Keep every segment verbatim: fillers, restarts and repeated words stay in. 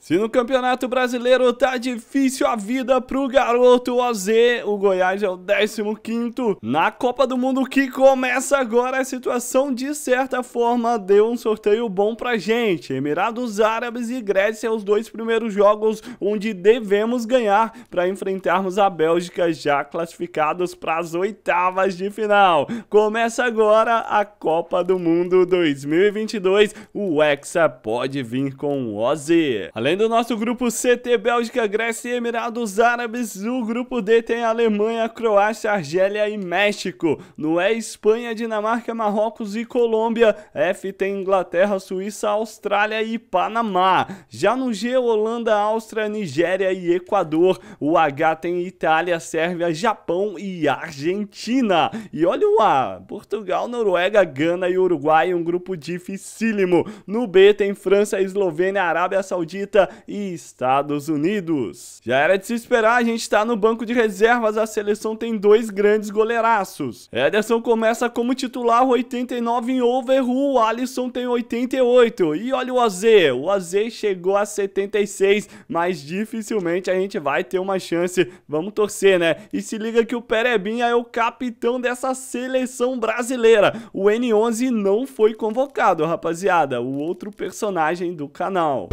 Se no Campeonato Brasileiro tá difícil a vida pro garoto O Z, o Goiás é o décimo quinto. Na Copa do Mundo que começa agora, a situação de certa forma deu um sorteio bom pra gente. Emirados Árabes e Grécia, os dois primeiros jogos onde devemos ganhar para enfrentarmos a Bélgica, já classificados para as oitavas de final. Começa agora a Copa do Mundo dois mil e vinte e dois, o Hexa pode vir com o O Z. Além do nosso grupo C, T, Bélgica, Grécia e Emirados Árabes, o grupo D tem Alemanha, Croácia, Argélia e México. No E, Espanha, Dinamarca, Marrocos e Colômbia. F tem Inglaterra, Suíça, Austrália e Panamá. Já no G, Holanda, Áustria, Nigéria e Equador. O H tem Itália, Sérvia, Japão e Argentina. E olha o A, Portugal, Noruega, Gana e Uruguai, um grupo dificílimo. No B tem França, Eslovênia, Arábia Saudita e Estados Unidos. Já era de se esperar, a gente tá no banco de reservas, a seleção tem dois grandes goleiraços. Ederson começa como titular, oitenta e nove em over, o Alisson tem oitenta e oito. E olha o O Z, o O Z chegou a setenta e seis, mas dificilmente a gente vai ter uma chance, vamos torcer, né? E se liga que o Perebinha é o capitão dessa seleção brasileira. O N onze não foi convocado, rapaziada, o outro personagem do canal.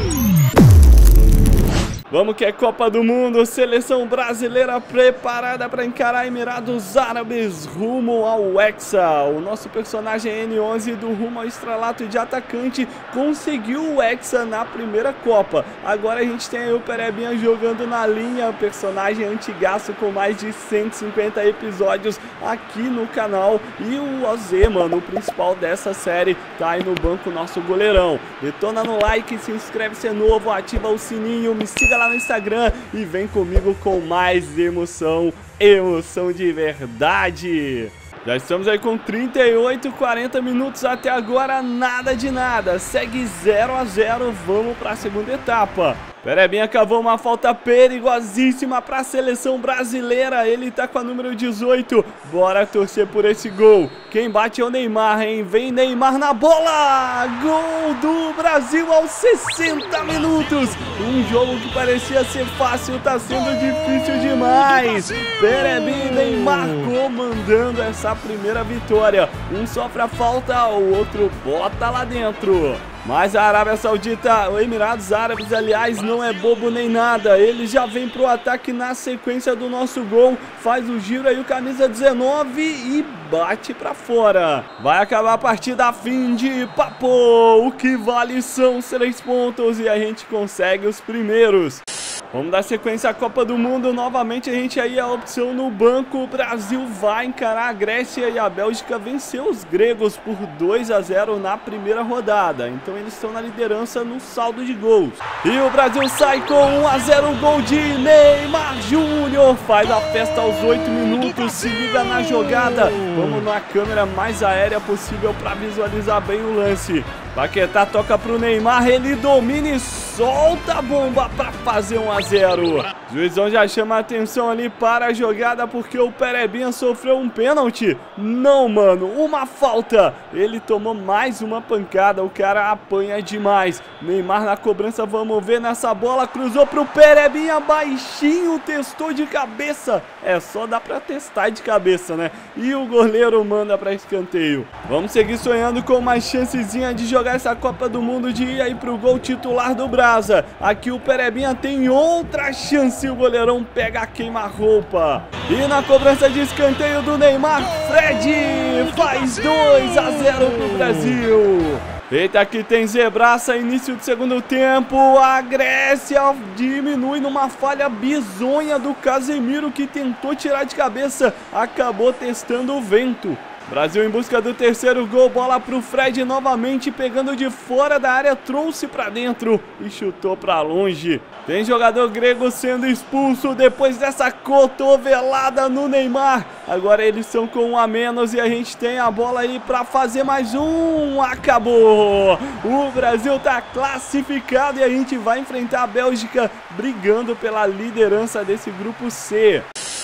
Vamos que é Copa do Mundo, seleção brasileira preparada para encarar Emirados Árabes rumo ao Hexa. O nosso personagem N onze do rumo ao estrelato de atacante conseguiu o Hexa na primeira Copa. Agora a gente tem aí o Perebinha jogando na linha, personagem antigaço com mais de cento e cinquenta episódios aqui no canal. E o O Z, mano, o principal dessa série, tá aí no banco, nosso goleirão. Detona no like, se inscreve se é novo, ativa o sininho, me siga lá no Instagram e vem comigo com mais emoção, emoção de verdade. Já estamos aí com trinta e oito, quarenta minutos até agora, nada de nada, segue zero a zero, vamos para a segunda etapa. Perebinha cavou uma falta perigosíssima para a seleção brasileira, ele tá com a número dezoito, bora torcer por esse gol. Quem bate é o Neymar, hein? Vem Neymar na bola! Gol do Brasil aos sessenta minutos! Um jogo que parecia ser fácil, tá sendo difícil demais. Perebinha e Neymar comandando essa primeira vitória. Um sofre a falta, o outro bota lá dentro. Mas a Arábia Saudita, o Emirados Árabes, aliás, não é bobo nem nada. Ele já vem pro ataque na sequência do nosso gol. Faz o giro aí, o camisa dezenove e bate pra fora. Vai acabar a partida, fim de papo. O que vale são três pontos e a gente consegue os primeiros. Vamos dar sequência à Copa do Mundo. Novamente a gente aí a opção no banco. O Brasil vai encarar a Grécia e a Bélgica venceu os gregos por dois a zero na primeira rodada. Então eles estão na liderança no saldo de gols. E o Brasil sai com um a zero, gol de Neymar Júnior. Faz a festa aos oito minutos, se liga na jogada. Vamos na câmera mais aérea possível para visualizar bem o lance. Paquetá toca pro Neymar, ele domina e solta a bomba para fazer um a zero. O juizão já chama a atenção ali para a jogada porque o Perebinha sofreu um pênalti. Não, mano, uma falta. Ele tomou mais uma pancada, o cara apanha demais. Neymar na cobrança, vamos ver nessa bola, cruzou pro Perebinha, baixinho, testou de cabeça. É, só dá pra testar de cabeça, né? E o goleiro manda pra escanteio. Vamos seguir sonhando com uma chancezinha de jogar essa Copa do Mundo, de ir aí pro gol titular do Brasa. Aqui o Perebinha tem outra chance, o goleirão pega a queima-roupa. E na cobrança de escanteio do Neymar, Fred faz dois a zero pro Brasil. Eita, aqui tem zebraça, início do segundo tempo, a Grécia diminui numa falha bizonha do Casemiro que tentou tirar de cabeça, acabou testando o vento. Brasil em busca do terceiro gol, bola pro Fred novamente, pegando de fora da área, trouxe pra dentro e chutou pra longe. Tem jogador grego sendo expulso depois dessa cotovelada no Neymar. Agora eles são com um a menos e a gente tem a bola aí pra fazer mais um. Acabou! O Brasil tá classificado e a gente vai enfrentar a Bélgica brigando pela liderança desse grupo C.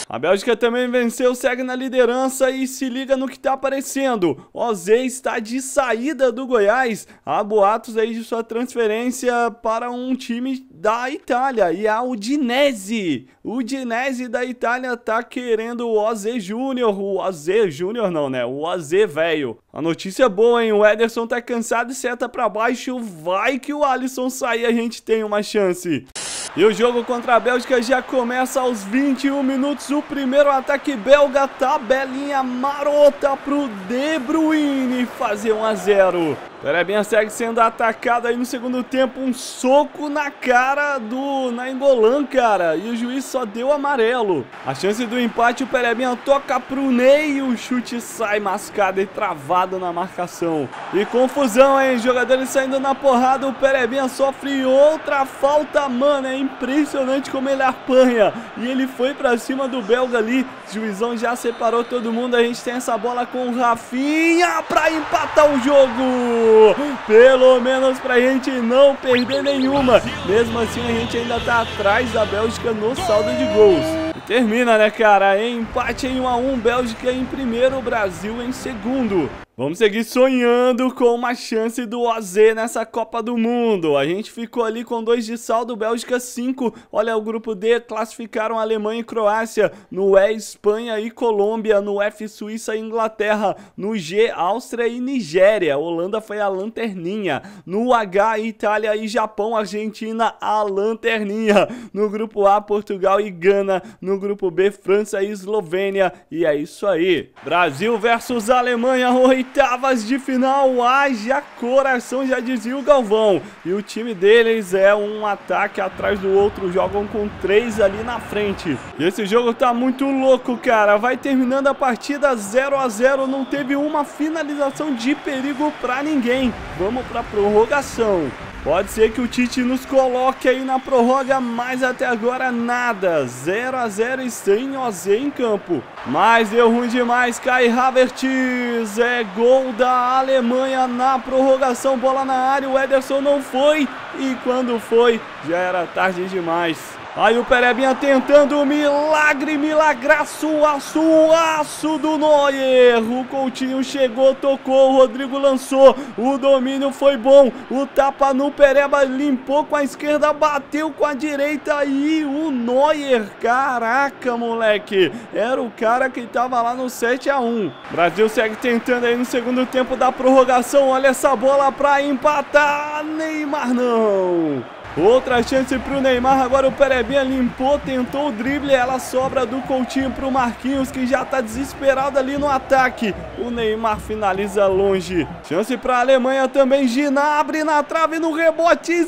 A Bélgica também venceu, segue na liderança e se liga no que tá aparecendo. O Zé está de saída do Goiás. Há boatos aí de sua transferência para um time da Itália e a Udinese. O Udinese da Itália tá querendo o Zé Júnior. O Zé Júnior não, né? O Zé velho. A notícia é boa, hein? O Ederson tá cansado e seta pra baixo. Vai que o Alisson sair, a gente tem uma chance. E o jogo contra a Bélgica já começa aos vinte e um minutos. O primeiro ataque belga, tabelinha marota pro De Bruyne fazer um a zero. Perebinha segue sendo atacado aí no segundo tempo. Um soco na cara do Nainggolan, cara. E o juiz só deu amarelo. A chance do empate, o Perebinha toca pro Ney. O chute sai mascado e travado na marcação. E confusão, hein? Jogadores saindo na porrada. O Perebinha sofre outra falta, mano. É impressionante como ele apanha. E ele foi pra cima do belga ali. O juizão já separou todo mundo. A gente tem essa bola com o Rafinha pra empatar o jogo. Pelo menos pra gente não perder nenhuma. Mesmo assim a gente ainda tá atrás da Bélgica no saldo de gols. E termina, né, cara? Empate em um a um, Bélgica em primeiro, Brasil em segundo. Vamos seguir sonhando com uma chance do O Z nessa Copa do Mundo. A gente ficou ali com dois de saldo, Bélgica cinco. Olha, o grupo D classificaram Alemanha e Croácia. No E, Espanha e Colômbia. No F, Suíça e Inglaterra. No G, Áustria e Nigéria. Holanda foi a lanterninha. No H, Itália e Japão. Argentina, a lanterninha. No grupo A, Portugal e Gana. No grupo B, França e Eslovênia. E é isso aí. Brasil versus Alemanha, oitavas de final, haja coração, já dizia o Galvão. E o time deles é um ataque atrás do outro, jogam com três ali na frente. E esse jogo tá muito louco, cara. Vai terminando a partida zero a zero, não teve uma finalização de perigo pra ninguém. Vamos pra prorrogação. Pode ser que o Tite nos coloque aí na prorroga, mas até agora nada. zero a zero e sem O Z em campo. Mas deu ruim demais, Kai Havertz. É gol da Alemanha na prorrogação, bola na área, o Ederson não foi. E quando foi, já era tarde demais. Aí o Perebinha tentando o milagre, milagraço, aço, aço do Neuer. O Coutinho chegou, tocou, o Rodrigo lançou, o domínio foi bom. O tapa no Pereba, limpou com a esquerda, bateu com a direita e o Neuer, caraca, moleque. Era o cara que tava lá no sete a um. Brasil segue tentando aí no segundo tempo da prorrogação. Olha essa bola pra empatar, Neymar não. Outra chance pro Neymar, agora o Perebinha limpou, tentou o drible, ela sobra do Coutinho pro Marquinhos, que já tá desesperado ali no ataque. O Neymar finaliza longe. Chance pra Alemanha também, Gnabry na trave, no rebote,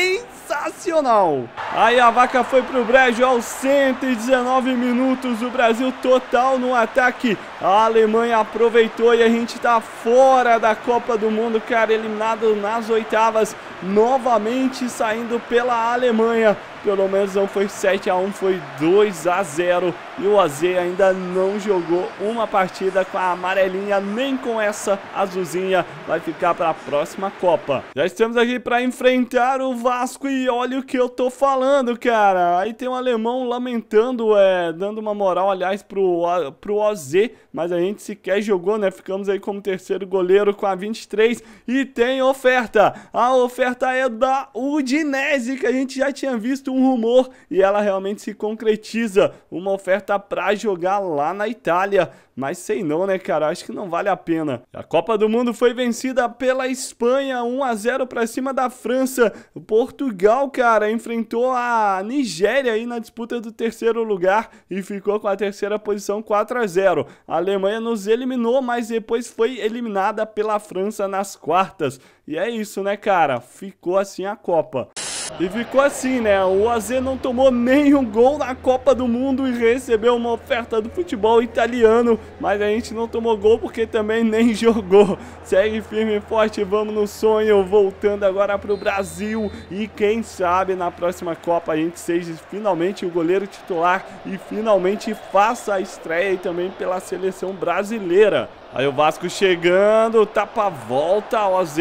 sensacional. Aí a vaca foi pro brejo aos cento e dezenove minutos, o Brasil total no ataque. A Alemanha aproveitou e a gente tá fora da Copa do Mundo, cara, eliminado nas oitavas, novamente saindo pela Alemanha. Pelo menos não foi sete a um, foi dois a zero. E o O Z ainda não jogou uma partida com a amarelinha, nem com essa azulzinha. Vai ficar para a próxima Copa. Já estamos aqui para enfrentar o Vasco e olha o que eu tô falando, cara. Aí tem um alemão lamentando, é, dando uma moral, aliás, pro, pro O Z. Mas a gente sequer jogou, né? Ficamos aí como terceiro goleiro com a vinte e três. E tem oferta. A oferta é da Udinese, que a gente já tinha visto um rumor e ela realmente se concretiza. Uma oferta pra jogar lá na Itália. Mas sei não, né, cara? Acho que não vale a pena. A Copa do Mundo foi vencida pela Espanha, um a zero pra cima da França. O Portugal, cara, enfrentou a Nigéria aí na disputa do terceiro lugar e ficou com a terceira posição, quatro a zero. A Alemanha nos eliminou, mas depois foi eliminada pela França nas quartas. E é isso, né, cara? Ficou assim a Copa. E ficou assim, né? O O Z não tomou nenhum gol na Copa do Mundo e recebeu uma oferta do futebol italiano. Mas a gente não tomou gol porque também nem jogou. Segue firme e forte, vamos no sonho. Voltando agora pro Brasil. E quem sabe na próxima Copa a gente seja finalmente o goleiro titular e finalmente faça a estreia aí também pela seleção brasileira. Aí o Vasco chegando, tapa volta, O Z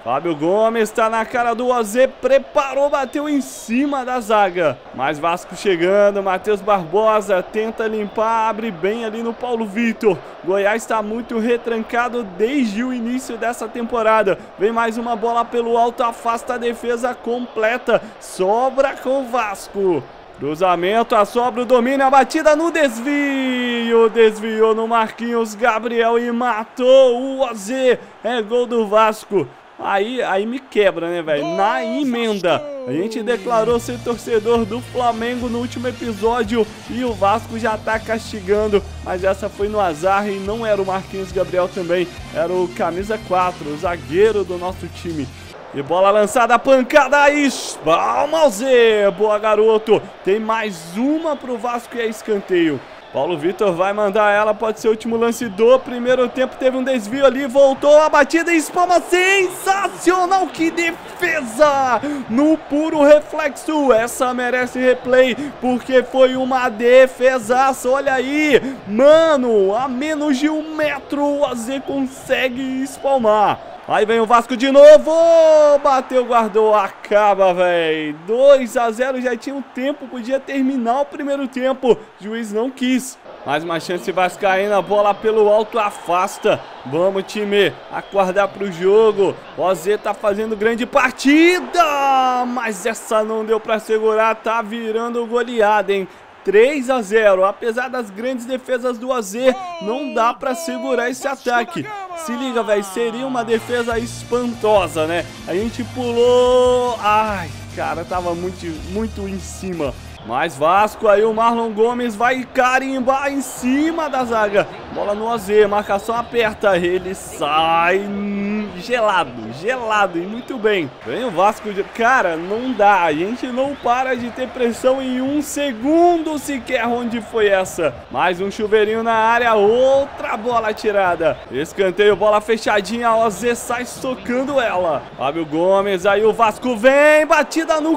Fábio Gomes tá na cara do O Z, preparou, bateu em cima da zaga. Mais Vasco chegando, Matheus Barbosa tenta limpar, abre bem ali no Paulo Vitor. Goiás está muito retrancado desde o início dessa temporada. Vem mais uma bola pelo alto, afasta a defesa completa. Sobra com o Vasco. Cruzamento, a sobra, o domínio, a batida no desvio. Desviou no Marquinhos Gabriel e matou o O Z. É gol do Vasco. Aí, aí me quebra, né, velho? Na emenda. A gente declarou ser torcedor do Flamengo no último episódio e o Vasco já tá castigando. Mas essa foi no azar e não era o Marquinhos Gabriel também. Era o camisa quatro, o zagueiro do nosso time. E bola lançada, pancada aí, palma ao Z. Boa, garoto. Tem mais uma pro Vasco e é escanteio. Paulo Vitor vai mandar ela, pode ser o último lance do primeiro tempo. Teve um desvio ali, voltou a batida e espalma. Sensacional, que defesa! No puro reflexo, essa merece replay, porque foi uma defesaça. Olha aí, mano, a menos de um metro o O Z consegue espalmar. Aí vem o Vasco de novo, bateu, guardou, acaba, velho. dois a zero, já tinha um tempo, podia terminar o primeiro tempo, o juiz não quis. Mais uma chance vascaína, bola pelo alto, afasta. Vamos, time, acordar pro jogo. O Z tá fazendo grande partida, mas essa não deu pra segurar, tá virando goleada, hein. três a zero, apesar das grandes defesas do O Z, não dá pra segurar esse ataque. Se liga, velho, seria uma defesa espantosa, né? A gente pulou... Ai, cara, tava muito, muito em cima. Mais Vasco, aí o Marlon Gomes vai carimbar em cima da zaga. Bola no O Z, marcação aperta, ele sai hum, gelado, gelado e muito bem. Vem o Vasco, de... cara, não dá, a gente não para de ter pressão em um segundo sequer. Onde foi essa? Mais um chuveirinho na área, outra bola tirada. Escanteio, bola fechadinha, O Z sai socando ela. Fábio Gomes, aí o Vasco vem, batida no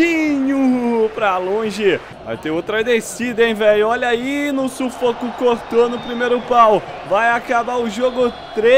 cantinho, pra longe. Vai ter outra descida, hein, velho? Olha aí, no sufoco, cortou no primeiro pau. Vai acabar o jogo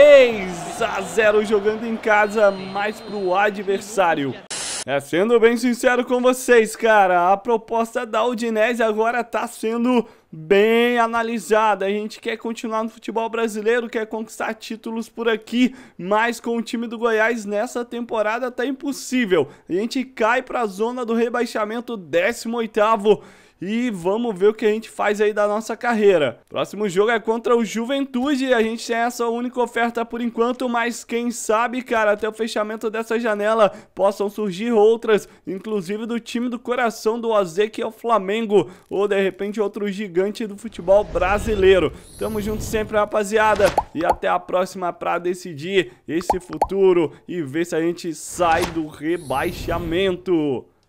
três a zero, jogando em casa, mais pro adversário. É, sendo bem sincero com vocês, cara, a proposta da Udinese agora tá sendo bem analisada. A gente quer continuar no futebol brasileiro, quer conquistar títulos por aqui, mas com o time do Goiás nessa temporada tá impossível. A gente cai pra zona do rebaixamento, décimo oitavo. E vamos ver o que a gente faz aí da nossa carreira. Próximo jogo é contra o Juventude. A gente tem essa única oferta por enquanto, mas quem sabe, cara, até o fechamento dessa janela possam surgir outras, inclusive do time do coração do O Z, que é o Flamengo, ou de repente outro gigante do futebol brasileiro. Tamo junto sempre, rapaziada, e até a próxima pra decidir esse futuro e ver se a gente sai do rebaixamento.